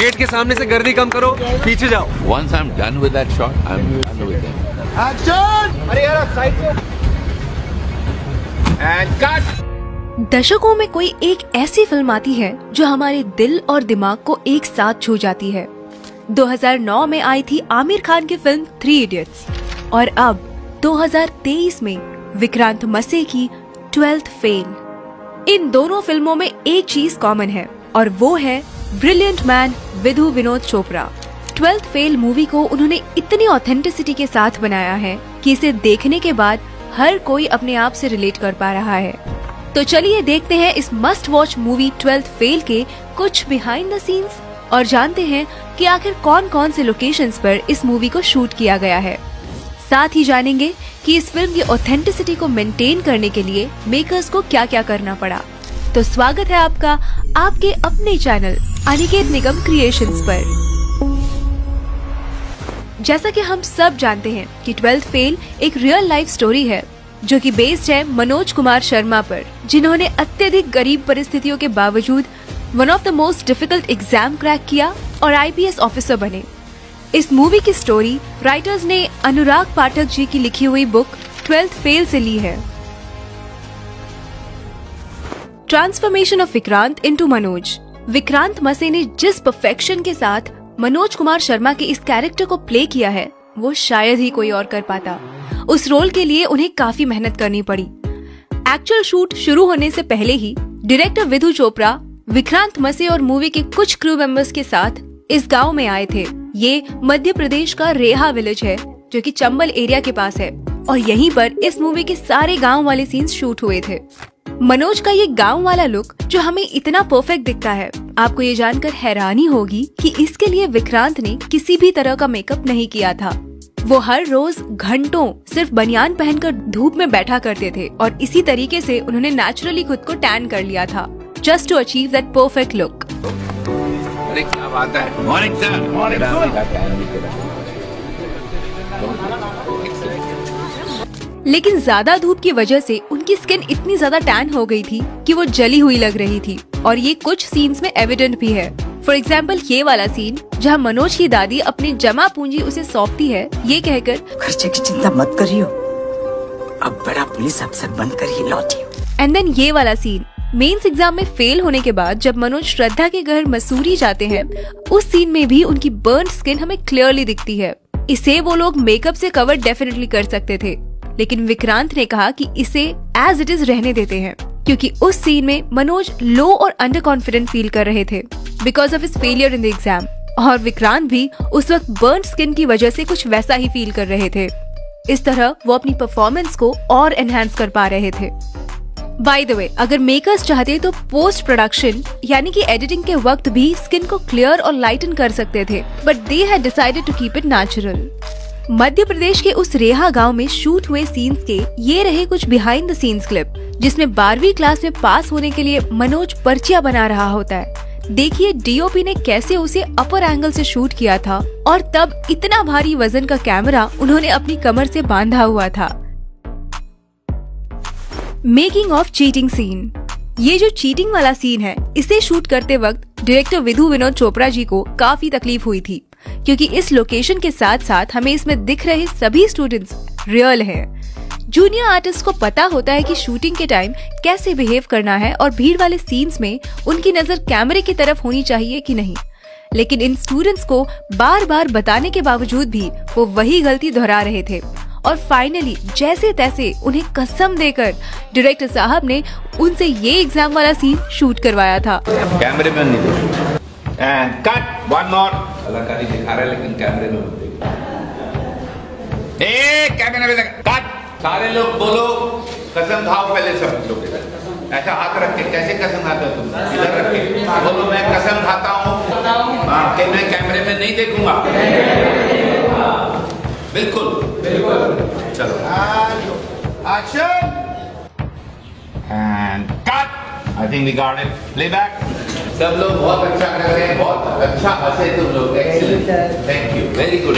Gate के सामने से गर्दी कम करो, पीछे जाओ। Once I'm done with that shot, I'm done with it. Action! अरे यार साइड से। And cut! दशकों में कोई एक ऐसी फिल्म आती है जो हमारे दिल और दिमाग को एक साथ छू जाती है। 2009 में आई थी आमिर खान की फिल्म 3 इडियट्स और अब 2023 में विक्रांत मसे की 12th फेल। इन दोनों फिल्मों में एक चीज कॉमन है और वो है brilliant man Vidhu Vinod Chopra. 12th fail movie को उन्होंने इतनी ऑथेंटिसिटी के साथ बनाया है कि इसे देखने के बाद हर कोई अपने आप से रिलेट कर पा रहा है। तो चलिए देखते हैं इस must watch movie 12th fail के कुछ बिहाइंड द सीन्स और जानते हैं कि आखिर कौन कौन से लोकेशंस पर इस मूवी को शूट किया गया है। साथ ही जानेंगे कि इस फिल्म की ऑथेंटिसिटी को मेंटेन करने के लिए मेकर्स को क्या क्या करना पड़ा। तो स्वागत है आपका आपके अपने चैनल अनिकेत निगम क्रिएशंस पर। जैसा कि हम सब जानते हैं कि 12th फेल एक रियल लाइफ स्टोरी है जो कि बेस्ड है मनोज कुमार शर्मा पर, जिन्होंने अत्यधिक गरीब परिस्थितियों के बावजूद one of the most difficult exam crack किया और IPS ऑफिसर बने। इस मूवी की स्टोरी राइटर्स ने अनुराग पाठक जी की लिखी हुई बुक 12th फेल से ली है। Transformation of Vikrant into Manoj. Vikrant Massey ने जिस परफेक्शन के साथ मनोज कुमार शर्मा के इस कैरेक्टर को प्ले किया है वो शायद ही कोई और कर पाता। उस रोल के लिए उन्हें काफी मेहनत करनी पड़ी। एक्चुअल शूट शुरू होने से पहले ही डायरेक्टर विधु चोपड़ा विक्रांत मसे और मूवी के कुछ क्रू मेंबर्स के साथ इस गांव में आए थे। ये मध्य प्रदेश का रेहा विलेज है जो कि चंबल एरिया के पास है और यहीं पर इस मूवी के सारे गांव वाले सीन्स शूट हुए थे। मनोज का ये गांव वाला लुक जो हमें इतना परफेक्ट दिखता है, आपको ये जानकर हैरानी होगी कि इसके लिए विक्रांत ने किसी भी तरह का मेकअप नहीं किया था। वो हर रोज घंटों सिर्फ बनियान पहनकर धूप में बैठा करते थे और इसी तरीके से उन्होंने नेचुरली खुद को टैन कर लिया था just to achieve that perfect look. क्या बात है? Morning sir. लेकिन ज्यादा धूप की वजह से उनकी स्किन इतनी ज्यादा टैन हो गई थी कि वो जली हुई लग रही थी और ये कुछ सीन्स में एविडेंट भी है। फॉर एग्जाम्पल ये वाला सीन जहाँ मनोज की दादी अपनी जमा पूंजी उसे सौंपती है ये कहकर, खर्चे की चिंता मत करियो, अब बड़ा पुलिस अफसर बनकर ही लौटियो। एंड देन ये वाला सीन मेंस एग्जाम में फेल होने के बाद जब मनोज श्रद्धा के घर मसूरी जाते हैं, उस सीन में भी उनकी बर्न स्किन हमें क्लियरली दिखती है। इसे वो लोग मेकअप से कवर डेफिनेटली कर सकते थे, लेकिन विक्रांत ने कहा कि इसे एज इट इज रहने देते हैं क्योंकि उस सीन में मनोज लो और अंडर कॉन्फिडेंट फील कर रहे थे because of his failure in the exam और विक्रांत भी उस वक्त बर्न स्किन की वजह से कुछ वैसा ही फील कर रहे थे। इस तरह वो अपनी परफॉर्मेंस को और एनहांस कर पा रहे थे। बाय द वे, अगर मेकर्स चाहते तो पोस्ट प्रोडक्शन यानी कि एडिटिंग के वक्त भी स्किन को क्लियर और लाइटन कर सकते थे, but they had decided to keep it natural. Madhya Pradesh के उस रेहा गांव में शूट हुए सीन्स के ये रहे कुछ बिहाइंड द सीन्स क्लिप, जिसमें 12वीं क्लास में पास होने के लिए मनोज पर्चियां बना रहा होता है। देखिए DOP ने कैसे उसे अपर एंगल से शूट किया था और तब इतना भारी वजन का कैमरा उन्होंने अपनी कमर से बांधा हुआ था। Making of cheating scene. ये जो चीटिंग वाला सीन है इसे शूट करते वक्त डायरेक्टर विधु विनोद चोपड़ा जी को काफी तकलीफ हुई थी क्योंकि इस लोकेशन के साथ साथ हमें इसमें दिख रहे सभी स्टूडेंट्स रियल हैं। जूनियर आर्टिस्ट को पता होता है कि शूटिंग के टाइम कैसे बिहेव करना है और भीड़ वाले सीन्स में उनकी नजर कैमरे की तरफ होनी चाहिए कि नहीं, लेकिन इन स्टूडेंट्स को बार बार बताने के बावजूद भी वो वही गलती दोहरा रहे थे और फाइनली जैसे तैसे उन्हें कसम देकर डायरेक्टर साहब ने उनसे ये एग्जाम वाला सीन शूट करवाया था। कैमरे में नहीं देखो। And cut, one more. कलाकारी दिखा रहा है लेकिन कैमरे में मत देखो। कैमरे में कट। सारे लोग बोलो कसम खाओ पहले सब लोग। ऐसा हाथ रख के कैसे कसम खाता तुम? इधर रख के बोलो मैं कसम खाता हूँ कि मैं कैमरे में नहीं देखूंगा। बिल्कुल बिल्कुल। चलो action and cut. I think we got it. Playback. सब लोग बहुत अच्छा कर रहे हैं, बहुत अच्छा हंसे तुम लोग। Excellent, thank you, very good.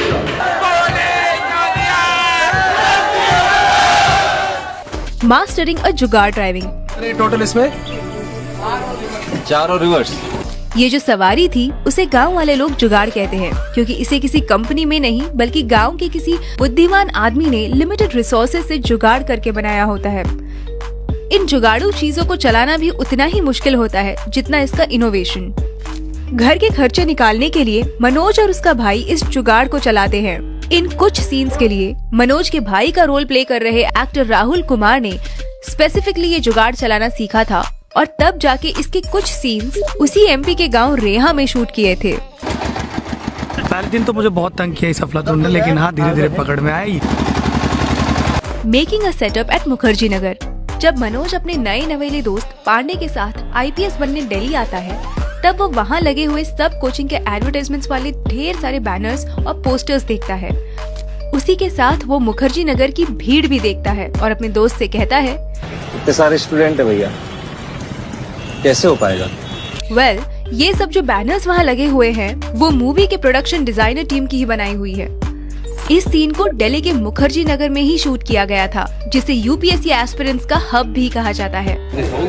Mastering और जुगाड़ ड्राइविंग। टोटल इसमें 4 और रिवर्स। ये जो सवारी थी उसे गांव वाले लोग जुगाड़ कहते हैं, क्योंकि इसे किसी कंपनी में नहीं बल्कि गांव के किसी बुद्धिमान आदमी ने लिमिटेड रिसोर्सेज से जुगाड़ करके बनाया होता है। इन जुगाड़ू चीजों को चलाना भी उतना ही मुश्किल होता है जितना इसका इनोवेशन। घर के खर्चे निकालने के लिए मनोज और उसका भाई इस जुगाड़ को चलाते हैं। इन कुछ सीन्स के लिए मनोज के भाई का रोल प्ले कर रहे एक्टर राहुल कुमार ने स्पेसिफिकली ये जुगाड़ चलाना सीखा था और तब जाके इसके कुछ सीन्स उसी एमपी के गांव रेहा में शूट किए थे। पहले दिन तो मुझे बहुत तंग किया इस अफलातून ने, लेकिन हाँ धीरे धीरे पकड़ में आई। Making a setup at Mukherjee Nagar. जब मनोज अपने नए नवेले दोस्त पांडे के साथ आईपीएस बनने दिल्ली आता है, तब वो वहाँ लगे हुए सब कोचिंग के एडवर्टाइजमेंट्स वाले ढेर सारे बैनर्स और पोस्टर्स देखता है। उसी के साथ वो मुखर्जी नगर की भीड़ भी देखता है और अपने दोस्त से कहता है, इतने सारे स्टूडेंट है भैया, कैसे हो पाएगा? वेल, ये सब जो बैनर्स वहाँ लगे हुए हैं वो मूवी के प्रोडक्शन डिजाइनर टीम की ही बनाई हुई है। इस सीन को दिल्ली के मुखर्जी नगर में ही शूट किया गया था, जिसे यूपीएससी एस्पिरेंट्स का हब भी कहा जाता है।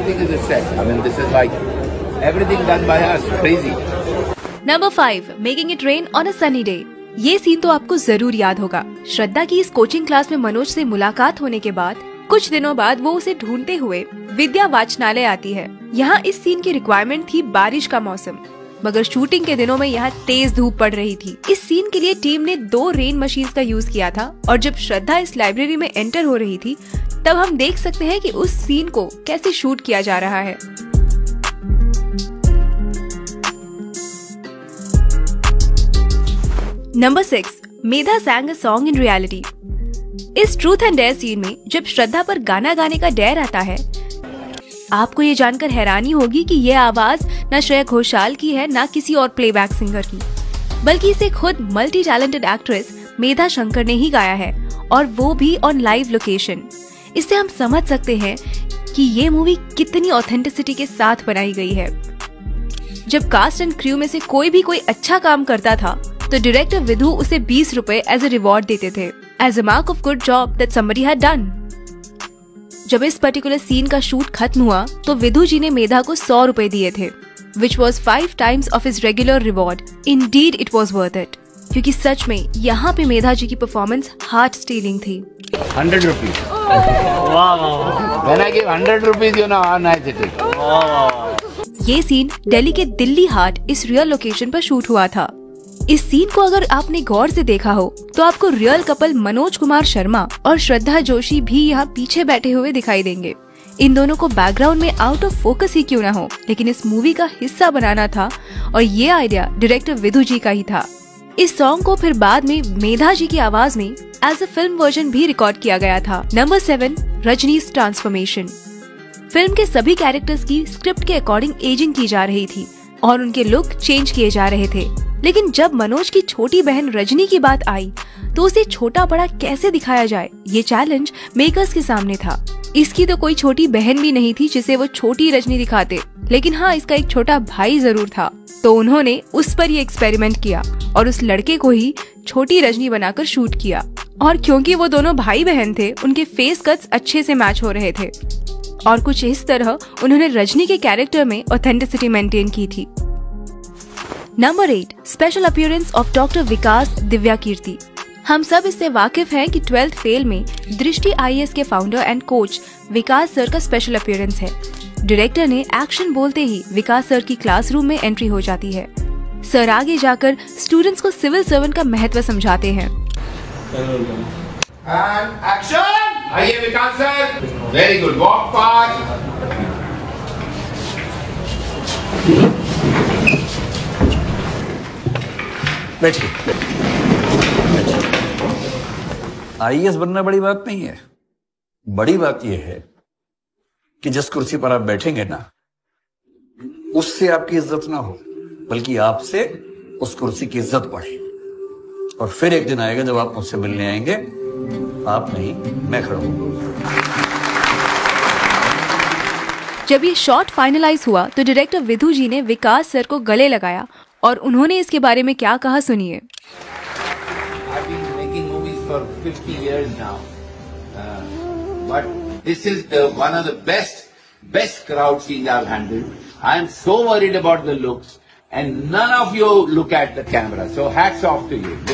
Number 5, making it rain on a sunny day. ये सीन तो आपको जरूर याद होगा। श्रद्धा की इस कोचिंग क्लास में मनोज से मुलाकात होने के बाद कुछ दिनों बाद वो उसे ढूंढते हुए विद्या वाचनालय आती है। यहाँ इस सीन की रिक्वायरमेंट थी बारिश का मौसम, मगर शूटिंग के दिनों में यहाँ तेज धूप पड़ रही थी। इस सीन के लिए टीम ने 2 रेन मशीन्स का यूज किया था और जब श्रद्धा इस लाइब्रेरी में एंटर हो रही थी तब हम देख सकते हैं कि उस सीन को कैसे शूट किया जा रहा है। Number 6, Medha sang a song in reality। इस ट्रूथ एंड डेयर सीन में जब श्रद्धा पर गाना गाने का डेयर आता है, आपको ये जानकर हैरानी होगी कि ये आवाज न श्रेया घोषाल की है न किसी और प्लेबैक सिंगर की, बल्कि इसे खुद multi talented actress Medha Shankar ने ही गाया है, और वो भी ऑन लाइव लोकेशन। इससे हम समझ सकते हैं कि ये मूवी कितनी ऑथेंटिसिटी के साथ बनाई गई है। जब कास्ट एंड क्रू में से कोई अच्छा काम करता था तो डायरेक्टर विधु उसे 20 रुपए एज ए रिवॉर्ड देते थे, as a mark of good job that somebody had done. जब इस पर्टिकुलर सीन का शूट खत्म हुआ तो विधु जी ने मेधा को 100 रुपए दिए थे, which was 5 times of his regular reward. Indeed, it was worth it. क्योंकि सच में यहाँ पे मेधा जी की परफॉर्मेंस हार्ट स्टीलिंग थी। 100 rupees. When I give 100 rupees, you know how nice it is. ये सीन दिल्ली के दिल्ली हाट इस रियल लोकेशन पर शूट हुआ था। इस सीन को अगर आपने गौर से देखा हो तो आपको रियल कपल मनोज कुमार शर्मा और श्रद्धा जोशी भी यहाँ पीछे बैठे हुए दिखाई देंगे। इन दोनों को बैकग्राउंड में आउट ऑफ फोकस ही क्यों ना हो, लेकिन इस मूवी का हिस्सा बनाना था और ये आइडिया डायरेक्टर विधु जी का ही था। इस सॉन्ग को फिर बाद में मेधा जी की आवाज में एज अ फिल्म वर्जन भी रिकॉर्ड किया गया था। Number 7, Rajneesh transformation. फिल्म के सभी कैरेक्टर्स की स्क्रिप्ट के अकॉर्डिंग एजिंग की जा रही थी और उनके लुक चेंज किए जा रहे थे, लेकिन जब मनोज की छोटी बहन रजनी की बात आई तो उसे छोटा बड़ा कैसे दिखाया जाए, ये चैलेंज मेकर्स के सामने था। इसकी तो कोई छोटी बहन भी नहीं थी जिसे वो छोटी रजनी दिखाते, लेकिन हाँ इसका एक छोटा भाई जरूर था, तो उन्होंने उस पर ये एक्सपेरिमेंट किया और उस लड़के को ही छोटी रजनी बनाकर शूट किया। और क्योंकि वो दोनों भाई बहन थे, उनके फेस कट्स अच्छे से मैच हो रहे थे और कुछ इस तरह उन्होंने रजनी के कैरेक्टर में ऑथेंटिसिटी मेंटेन की थी। नंबर 8, special appearance of doctor Vikas Divyakirti. हम सब इससे वाकिफ हैं कि 12th फेल में दृष्टि IAS के founder and coach Vikas sir का स्पेशल अपीयरेंस है। डायरेक्टर ने एक्शन बोलते ही विकास सर की क्लासरूम में एंट्री हो जाती है। सर आगे जाकर स्टूडेंट्स को सिविल सर्वेंट का महत्व समझाते हैं। आइए Vikas sir, very good, walk fast. बैठिए। IAS बनना बड़ी बात नहीं है। बड़ी बात यह है कि जिस कुर्सी पर आप बैठेंगे ना, उससे आपकी इज्जत ना हो, बल्कि आपसे उस कुर्सी की इज्जत बढ़े। और फिर एक दिन आएगा जब आप मुझसे मिलने आएंगे, आप नहीं मैं खड़ा हूं। जब ये शॉट फाइनलाइज हुआ तो डायरेक्टर विधु जी ने विकास सर को गले लगाया और उन्होंने इसके बारे में क्या कहा, सुनिए। I've been making movies for 50 years now, but this is one of the best crowd scenes I've handled. I am so worried about the looks. and none of you look at the camera. So hats off to you.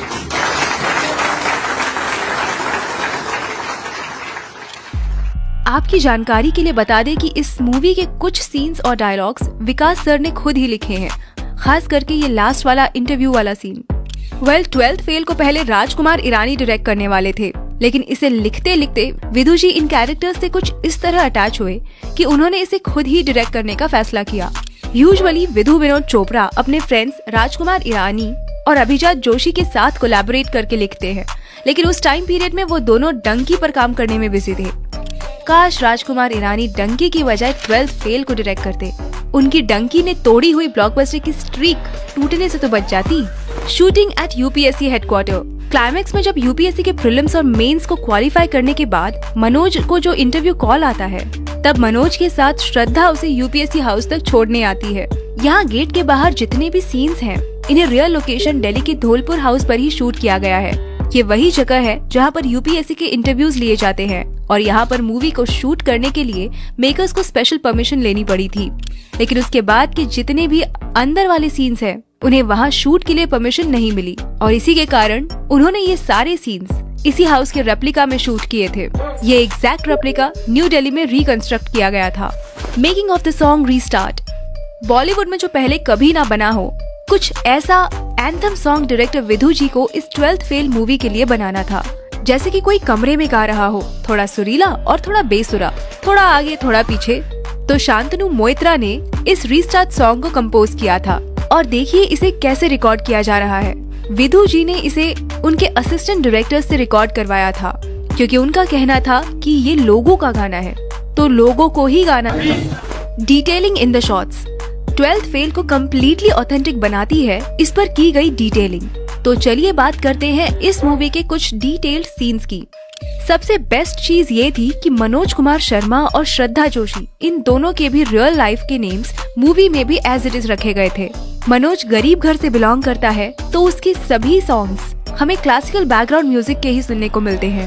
आपकी जानकारी के लिए बता दें कि इस movie के कुछ सीन्स और डायलॉग्स विकास सर ने खुद ही लिखे हैं, खास करके ये लास्ट वाला इंटरव्यू वाला सीन। 12th फेल को पहले राजकुमार ईरानी डायरेक्ट करने वाले थे, लेकिन इसे लिखते लिखते विधु जी इन कैरेक्टर्स से कुछ इस तरह अटैच हुए कि उन्होंने इसे खुद ही डायरेक्ट करने का फैसला किया। यूजुअली विधु विनोद चोपड़ा अपने फ्रेंड्स राजकुमार ईरानी और अभिजात जोशी के साथ कोलैबोरेट करके लिखते हैं, लेकिन उस टाइम पीरियड में वो दोनों डंकी पर काम करने में बिजी थे। काश राजकुमार ईरानी डंकी की बजाय 12th फेल को डायरेक्ट करते। उनकी डंकी ने तोड़ी हुई ब्लॉकबस्टर की स्ट्रीक टूटने से तो बच जाती। Shooting at UPSC headquarter. Climax में जब यूपीएससी के प्रीलिम्स और मेंस को क्वालिफाई करने के बाद मनोज को जो इंटरव्यू कॉल आता है, तब मनोज के साथ श्रद्धा उसे यूपीएससी हाउस तक छोड़ने आती है। यहाँ गेट के बाहर जितने भी सीन्स हैं, इन्हें रियल लोकेशन दिल्ली के धौलपुर हाउस पर ही शूट किया गया है। ये वही जगह है जहाँ पर यूपीएससी के इंटरव्यूज लिए जाते हैं और यहाँ पर मूवी को शूट करने के लिए मेकर्स को स्पेशल परमिशन लेनी पड़ी थी। लेकिन उसके बाद के जितने भी अंदर वाले सीन्स हैं, उन्हें वहाँ शूट के लिए परमिशन नहीं मिली और इसी के कारण उन्होंने ये सारे सीन्स इसी हाउस के रेप्लिका में शूट किए थे। ये एग्जैक्ट रेप्लिका न्यू दिल्ली में रिकंस्ट्रक्ट किया गया था। Making of the song restart. Bollywood में जो पहले कभी ना बना हो, कुछ ऐसा anthem song director Vidhu ji को इस 12th फेल मूवी के लिए बनाना था। जैसे कि कोई कमरे में गा रहा हो, थोड़ा सुरीला और थोड़ा बेसुरा, थोड़ा आगे थोड़ा पीछे। तो शांतनु मोइत्रा ने इस रीस्टार्ट सॉन्ग को कंपोज किया था और देखिए इसे कैसे रिकॉर्ड किया जा रहा है। विधु जी ने इसे उनके असिस्टेंट डायरेक्टर से रिकॉर्ड करवाया था, क्योंकि उनका कहना था कि ये लोगों का गाना है, तो लोगों को ही गाना है। Detailing in the shots. 12th fail को कम्प्लीटली ऑथेंटिक बनाती है इस पर की गई डिटेलिंग। तो चलिए बात करते हैं इस मूवी के कुछ डिटेल्ड सीन्स की। सबसे बेस्ट चीज ये थी कि मनोज कुमार शर्मा और श्रद्धा जोशी, इन दोनों के भी रियल लाइफ के नेम्स मूवी में भी एज इट इज रखे गए थे। मनोज गरीब घर से बिलोंग करता है, तो उसके सभी सॉन्ग्स हमें क्लासिकल बैकग्राउंड म्यूजिक के ही सुनने को मिलते हैं।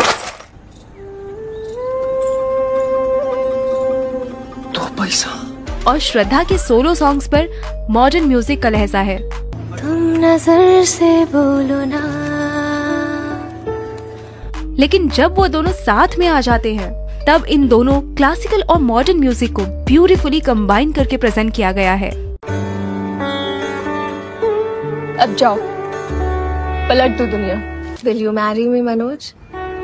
और श्रद्धा के सोलो सॉन्ग्स पर मॉडर्न म्यूजिक का लहजा है। तुम नजर से बोलो ना। लेकिन जब वो दोनों साथ में आ जाते हैं, तब इन दोनों क्लासिकल और मॉडर्न म्यूजिक को ब्यूटीफुली कंबाइन करके प्रेजेंट किया गया है। अब जाओ, पलट दो दुनिया। Will you marry me, Manoj?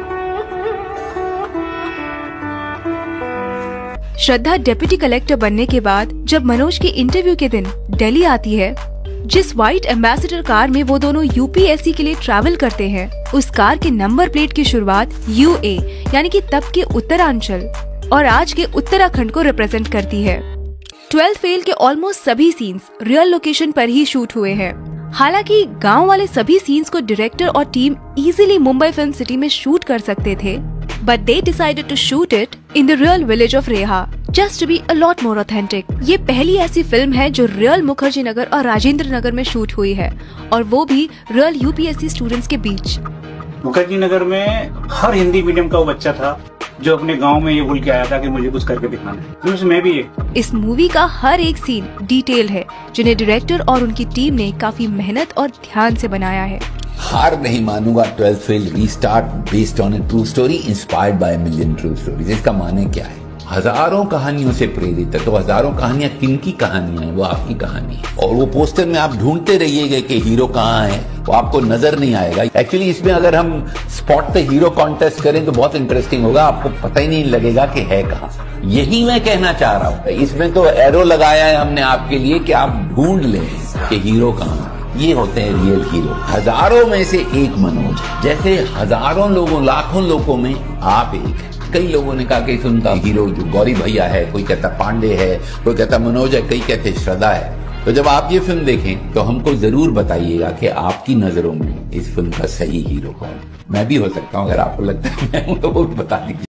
Shraddha deputy collector बनने के बाद जब मनोज के इंटरव्यू के दिन दिल्ली आती है, जिस व्हाइट एम्बेसडर कार में वो दोनों यूपीएससी के लिए ट्रैवल करते हैं, उस कार के नंबर प्लेट की शुरुआत यूए यानी कि तब के उत्तरांचल और आज के उत्तराखंड को रिप्रेजेंट करती है। 12th फेल के ऑलमोस्ट सभी सीन्स रियल लोकेशन पर ही शूट हुए हैं। हालांकि गांव वाले सभी सीन्स को डायरेक्टर और team easily Mumbai film city में शूट कर सकते थे, but they decided to shoot it in the real village of Reha, just to be a lot more authentic. ये पहली ऐसी फिल्म है जो रियल मुखर्जी नगर और राजेंद्र नगर में शूट हुई है, और वो भी रियल यूपीएससी स्टूडेंट्स के बीच। मुखर्जी नगर में हर हिंदी मीडियम का वो बच्चा था जो अपने गांव में ये बोल के आया था कि मुझे कुछ करके दिखाना है, उसमें भी एक। इस मूवी का हर एक सीन डिटेल है, जिन्हें डायरेक्टर और उनकी टीम ने काफी मेहनत और ध्यान से बनाया है। हार नहीं मानूंगा 12th fail restart based on a true story inspired by million true stories. इसका माने क्या है? हजारों कहानियों से प्रेरित है, तो हजारों कहानियां किनकी कहानियां हैं? वो आपकी कहानी है। और वो पोस्टर में आप ढूंढते रहिएगा कि हीरो कहाँ है, वो आपको नजर नहीं आएगा। एक्चुअली इसमें अगर हम स्पॉट द हीरो कॉन्टेस्ट करें तो बहुत इंटरेस्टिंग होगा, आपको पता ही नहीं लगेगा कि है कहाँ। यही मैं कहना चाह रहा हूँ। इसमें तो एरो लगाया है हमने आपके लिए कि आप ढूंढ लें कि हीरो कहाँ। ये होते हैं रियल हीरो। हजारों में से एक मनोज, जैसे हजारों लोगों लाखों लोगों में आप एक है। कई लोगों ने कहा कि उनका हीरो जो गौरी भैया है, कोई कहता पांडे है, कोई कहता मनोज है, कई कहते श्रद्धा है। तो जब आप ये फिल्म देखें तो हमको जरूर बताइएगा कि आपकी नजरों में इस फिल्म का सही हीरो कौन। मैं भी हो सकता हूँ, अगर आपको लगता है मैं हूं तो वो बता दीजिए।